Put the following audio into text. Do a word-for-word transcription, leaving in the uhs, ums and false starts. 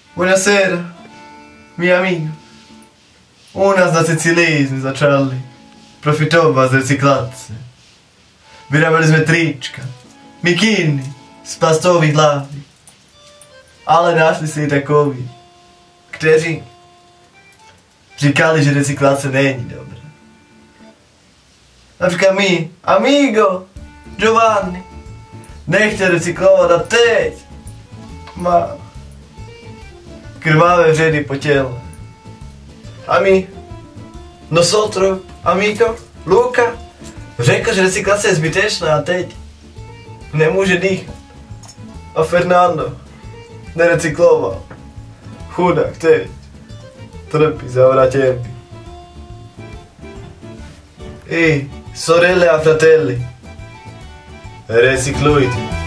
Buonasera, miei amici. U nas na sicilizmi začali profitova z reciklacije. Vyrobili sme trička, mikiny z plastových lahví. Ale našli se i takoví, kteří říkali, že recyklace není dobrá. Například my, amigo, Giovanni, nechtěl recyklovat a teď má krvavé vředy po těle. A my, nosotros, amigo, Luka, řekl, že recyklace je zbytečná a teď nemůže dýchat. A Fernando nerecykloval. Chudák teď trpí zavratěnky. I sorelle a fratelli, recyklujte.